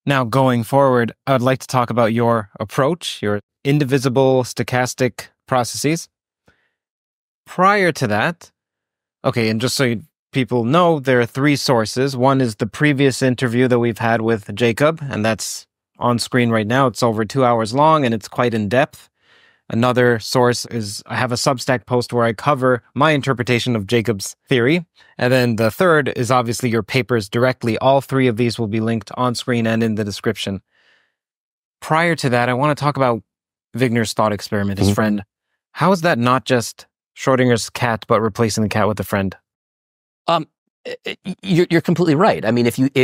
Now, going forward, I would like to talk about your approach, your indivisible stochastic processes. Prior to that, okay, and just so people know, there are three sources. One is the previous interview that we've had with Jacob, and that's on screen right now. It's over 2 hours long, and it's quite in depth. Another source is I have a Substack post where I cover my interpretation of Jacob's theory. And then the third is obviously your papers directly. All three of these will be linked on screen and in the description. Prior to that, I want to talk about Wigner's thought experiment, his friend. How is that not just Schrodinger's cat, but replacing the cat with a friend? You're completely right. I mean, if you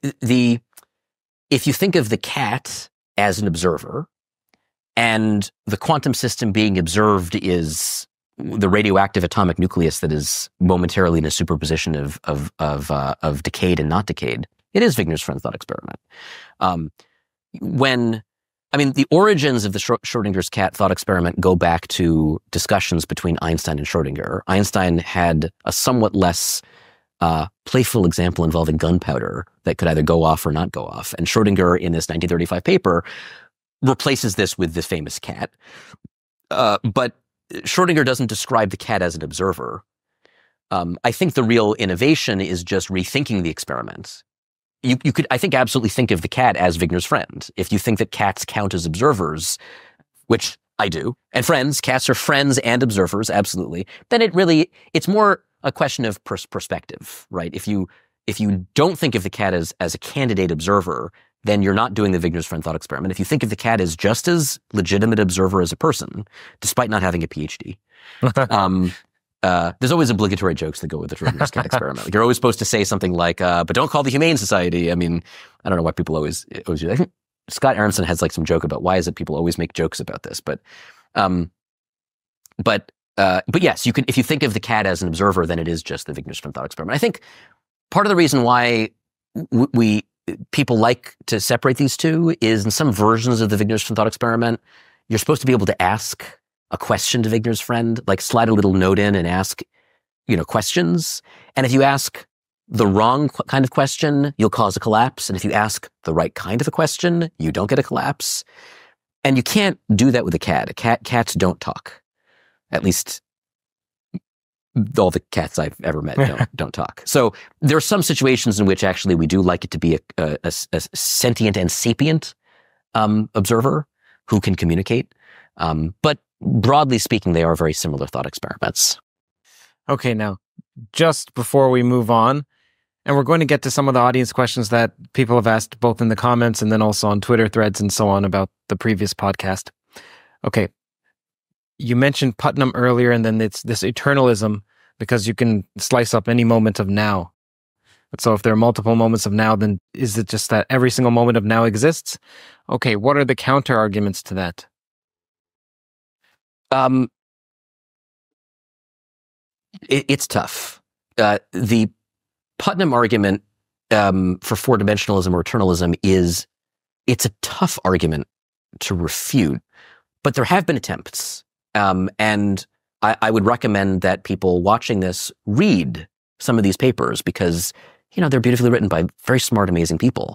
think of the cat as an observer, and the quantum system being observed is the radioactive atomic nucleus that is momentarily in a superposition of decayed and not decayed, it is Wigner's friend thought experiment. The origins of the Schrodinger's cat thought experiment go back to discussions between Einstein and Schrodinger. Einstein had a somewhat less playful example involving gunpowder that could either go off or not go off. And Schrodinger, in this 1935 paper, replaces this with this famous cat. But Schrodinger doesn't describe the cat as an observer. I think the real innovation is just rethinking the experiment. You could, I think, absolutely think of the cat as Wigner's friend. If you think that cats count as observers, which I do, and cats are friends and observers, absolutely, then it's more a question of perspective, right? If you don't think of the cat as a candidate observer, then you're not doing the Wigner's friend thought experiment. If you think of the cat as just as legitimate observer as a person, despite not having a PhD, there's always obligatory jokes that go with the Schrodinger's cat experiment. Like you're always supposed to say something like, but don't call the Humane Society. I mean, I don't know why people always do that. I think Scott Aronson has like some joke about why is it people always make jokes about this. But yes, you can, if you think of the cat as an observer, then it is just the Wigner's friend thought experiment. I think part of the reason why people like to separate these two is in some versions of the Wigner's friend thought experiment, you're supposed to be able to ask a question to Wigner's friend, like slide a little note in and ask, questions. And if you ask the wrong kind of question, you'll cause a collapse. And if you ask the right kind of a question, you don't get a collapse. And you can't do that with a cat. Cats don't talk. At least all the cats I've ever met don't talk. So there are some situations in which actually we do like it to be a sentient and sapient observer who can communicate. But broadly speaking, they are very similar thought experiments. Okay, now, just before we move on, and we're going to get to some of the audience questions that people have asked both in the comments and then also on Twitter threads and so on about the previous podcast. Okay. You mentioned Putnam earlier, and then it's this eternalism because you can slice up any moment of now. But so if there are multiple moments of now, then is it just that every single moment of now exists? Okay, what are the counter arguments to that? It's tough. The Putnam argument for four-dimensionalism or eternalism it's a tough argument to refute, but there have been attempts. And I would recommend that people watching this read some of these papers because, they're beautifully written by very smart, amazing people.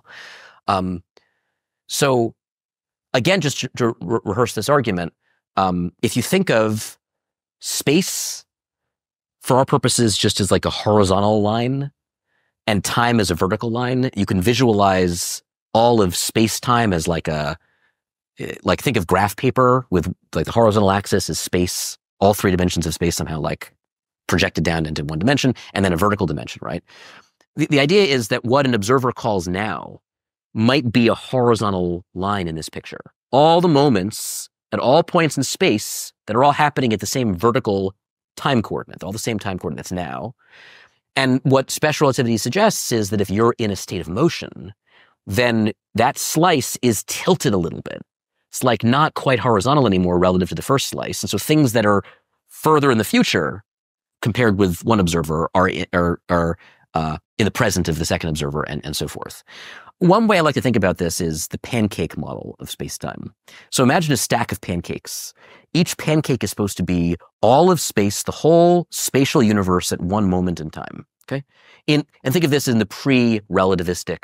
So again, just to rehearse this argument, if you think of space for our purposes just as like a horizontal line and time as a vertical line, you can visualize all of space-time as think of graph paper with like the horizontal axis is space, all three dimensions of space somehow like projected down into one dimension, and then a vertical dimension, right? The idea is that what an observer calls now might be a horizontal line in this picture. All the moments at all points in space that are all happening at the same vertical time coordinate, all the same time coordinates now. And what special relativity suggests is that if you're in a state of motion, then that slice is tilted a little bit. It's like not quite horizontal anymore relative to the first slice. And so things that are further in the future compared with one observer are in the present of the second observer and so forth. One way I like to think about this is the pancake model of space-time. So imagine a stack of pancakes. Each pancake is supposed to be all of space, the whole spatial universe at one moment in time. Okay, and think of this in the pre-relativistic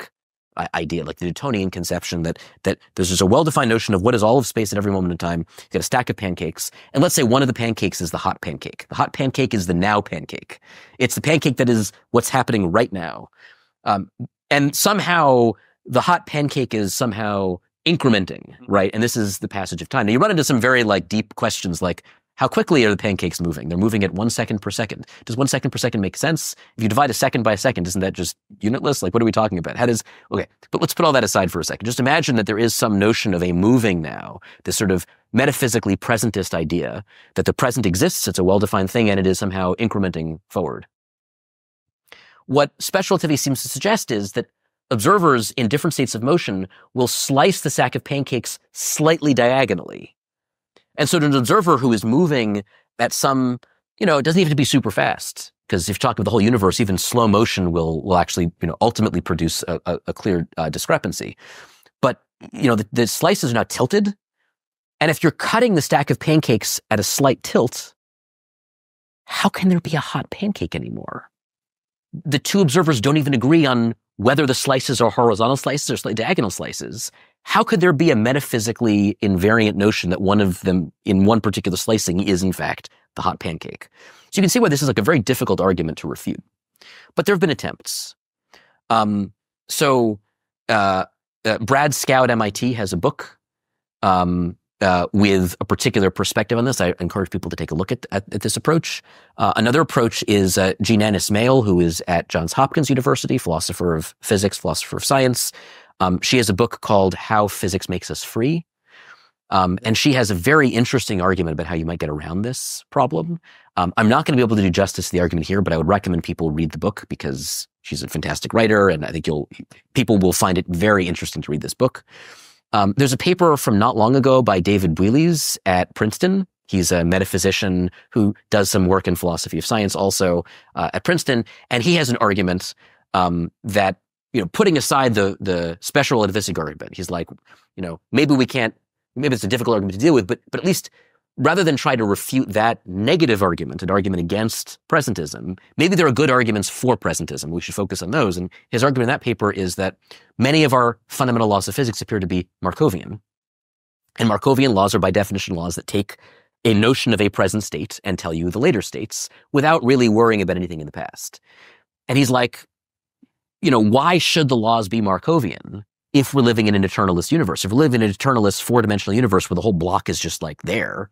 idea, like the Newtonian conception that there's just a well-defined notion of what is all of space at every moment in time. You get a stack of pancakes, and let's say one of the pancakes is the hot pancake. The hot pancake is the now pancake. It's the pancake that is what's happening right now. And somehow the hot pancake is somehow incrementing, right? And this is the passage of time. Now you run into some very like deep questions like, how quickly are the pancakes moving? They're moving at 1 second per second. Does 1 second per second make sense? If you divide a second by a second, isn't that just unitless? Like, what are we talking about? Okay, but let's put all that aside for a second. Just imagine that there is some notion of a moving now, this sort of metaphysically presentist idea that the present exists, it's a well-defined thing, and it is somehow incrementing forward. What special relativity seems to suggest is that observers in different states of motion will slice the stack of pancakes slightly diagonally. And so to an observer who is moving at some, it doesn't even have to be super fast, because if you're talking about the whole universe, even slow motion will actually, ultimately produce a clear discrepancy. But, the slices are now tilted. And if you're cutting the stack of pancakes at a slight tilt, how can there be a hot pancake anymore? The two observers don't even agree on whether the slices are horizontal slices or slightly diagonal slices. How could there be a metaphysically invariant notion that one of them in one particular slicing is in fact the hot pancake? So you can see why this is like a very difficult argument to refute. But there have been attempts. Brad Scow at MIT has a book with a particular perspective on this. I encourage people to take a look at this approach. Another approach is Jean Ann Ismail, who is at Johns Hopkins University, philosopher of physics, philosopher of science. She has a book called How Physics Makes Us Free. And she has a very interesting argument about how you might get around this problem. I'm not going to be able to do justice to the argument here, but I would recommend people read the book because she's a fantastic writer, and I think people will find it very interesting to read this book. There's a paper from not long ago by David Builes at Princeton. He's a metaphysician who does some work in philosophy of science also at Princeton, and he has an argument that, putting aside the special relativistic argument, he's like, maybe it's a difficult argument to deal with, but at least rather than try to refute that negative argument, an argument against presentism, maybe there are good arguments for presentism. We should focus on those. And his argument in that paper is that many of our fundamental laws of physics appear to be Markovian. And Markovian laws are by definition laws that take a notion of a present state and tell you the later states without really worrying about anything in the past. And he's like, why should the laws be Markovian if we're living in an eternalist universe? If we're living in an eternalist four-dimensional universe where the whole block is just like there,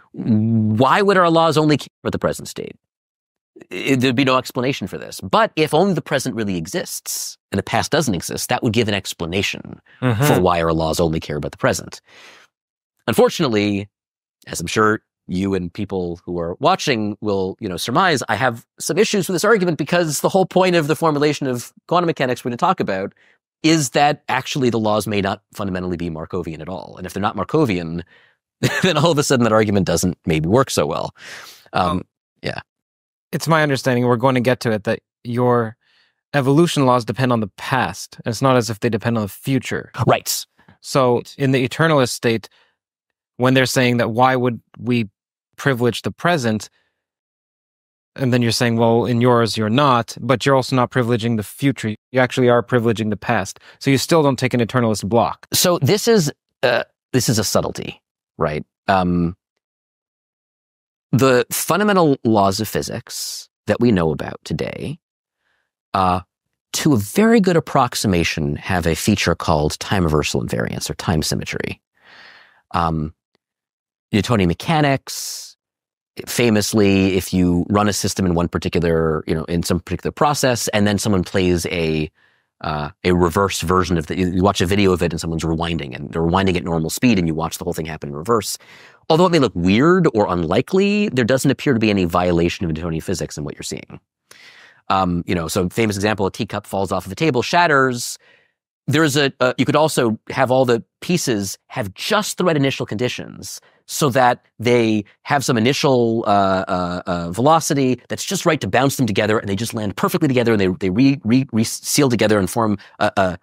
why would our laws only care about the present state? There'd be no explanation for this. But if only the present really exists and the past doesn't exist, that would give an explanation for why our laws only care about the present. Unfortunately, as I'm sure you and people who are watching will, surmise, I have some issues with this argument because the whole point of the formulation of quantum mechanics we're going to talk about is that actually the laws may not fundamentally be Markovian at all. And if they're not Markovian, then all of a sudden that argument doesn't maybe work so well. Yeah. It's my understanding, we're going to get to it, that your evolution laws depend on the past. It's not as if they depend on the future. Right. So in the eternalist state, when they're saying that why would we privilege the present, and then you're saying, well, in yours you're not, but you're also not privileging the future. You actually are privileging the past. So you still don't take an eternalist block. So this is a subtlety, right? The fundamental laws of physics that we know about today, to a very good approximation, have a feature called time reversal invariance or time symmetry. Newtonian mechanics, famously, if you run a system in one particular, in some particular process, and then someone plays a reverse version of you watch a video of it and someone's rewinding, and they're rewinding at normal speed, and you watch the whole thing happen in reverse. Although it may look weird or unlikely, there doesn't appear to be any violation of Newtonian physics in what you're seeing. So famous example, a teacup falls off of a table, shatters. There's you could also have all the pieces have just the right initial conditions so that they have some initial velocity that's just right to bounce them together, and they just land perfectly together, and they re-seal together and form the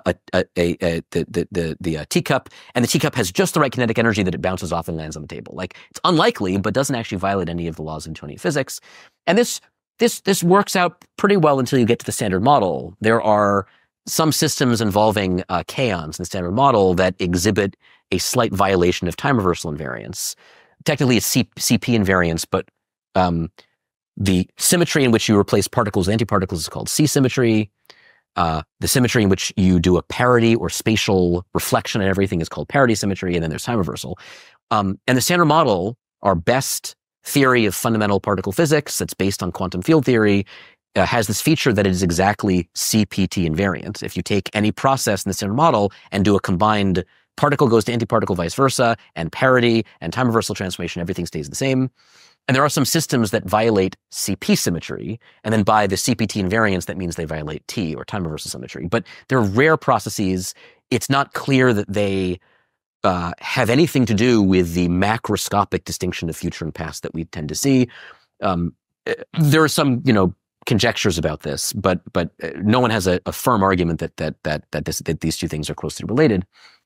teacup, and the teacup has just the right kinetic energy that it bounces off and lands on the table. Like, it's unlikely, but doesn't actually violate any of the laws of Newtonian physics. And this works out pretty well until you get to the standard model. There are some systems involving kaons in the standard model that exhibit a slight violation of time reversal invariance. Technically, it's CP invariance, but the symmetry in which you replace particles with antiparticles is called C-symmetry. The symmetry in which you do a parity or spatial reflection and everything is called parity symmetry, and then there's time reversal. And the standard model, our best theory of fundamental particle physics that's based on quantum field theory, has this feature that it is exactly CPT invariant. If you take any process in the standard model and do a combined particle goes to antiparticle, vice versa, and parity and time reversal transformation, everything stays the same. And there are some systems that violate CP symmetry, and then by the CPT invariance, that means they violate T, or time reversal symmetry. But they're rare processes. It's not clear that they have anything to do with the macroscopic distinction of future and past that we tend to see. There are some, conjectures about this, but no one has a firm argument that these two things are closely related.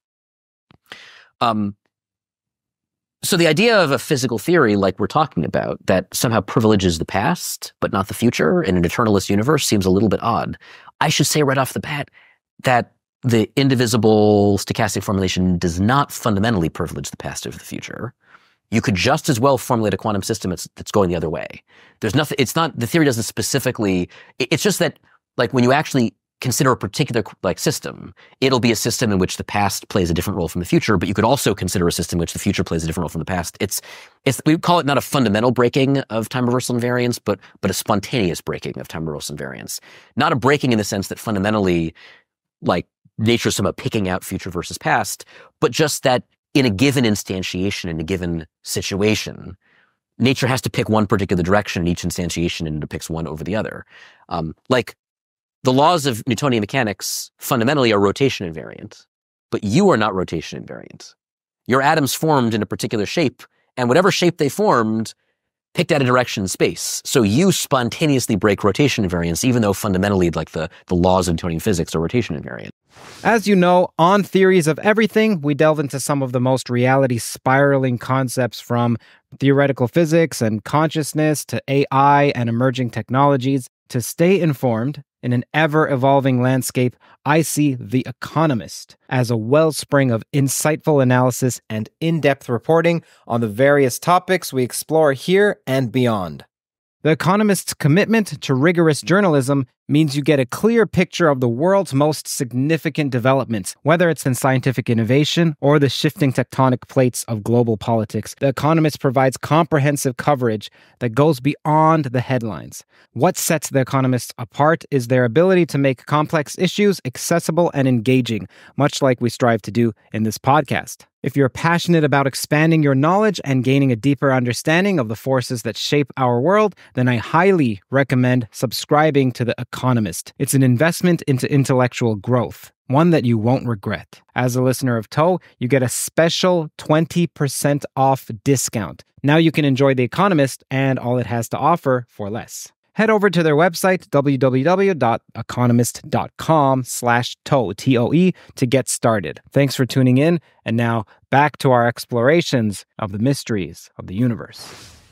So the idea of a physical theory like we're talking about that somehow privileges the past but not the future in an eternalist universe seems a little bit odd. I should say right off the bat that the indivisible stochastic formulation does not fundamentally privilege the past over the future. You could just as well formulate a quantum system that's going the other way. There's nothing, it's not, the theory doesn't specifically, it's just that when you actually consider a particular system, it'll be a system in which the past plays a different role from the future, but you could also consider a system in which the future plays a different role from the past. We call it not a fundamental breaking of time reversal invariance, but a spontaneous breaking of time reversal invariance. Not a breaking in the sense that fundamentally, nature is somehow picking out future versus past, but just that in a given instantiation, in a given situation, nature has to pick one particular direction in each instantiation and it picks one over the other. The laws of Newtonian mechanics fundamentally are rotation invariant, but you are not rotation invariant. Your atoms formed in a particular shape, and whatever shape they formed picked out a direction in space. So you spontaneously break rotation invariance, even though fundamentally the laws of Newtonian physics are rotation invariant. As you know, on Theories of Everything, we delve into some of the most reality-spiraling concepts from theoretical physics and consciousness to AI and emerging technologies. To stay informed in an ever-evolving landscape, I see The Economist as a wellspring of insightful analysis and in-depth reporting on the various topics we explore here and beyond. The Economist's commitment to rigorous journalism means you get a clear picture of the world's most significant developments, whether it's in scientific innovation or the shifting tectonic plates of global politics. The Economist provides comprehensive coverage that goes beyond the headlines. What sets The Economist apart is their ability to make complex issues accessible and engaging, much like we strive to do in this podcast. If you're passionate about expanding your knowledge and gaining a deeper understanding of the forces that shape our world, then I highly recommend subscribing to The Economist. It's an investment into intellectual growth, one that you won't regret. As a listener of TOE, you get a special 20% off discount. Now you can enjoy The Economist and all it has to offer for less. Head over to their website, www.economist.com/TOE, T-O-E, to get started. Thanks for tuning in, and now back to our explorations of the mysteries of the universe.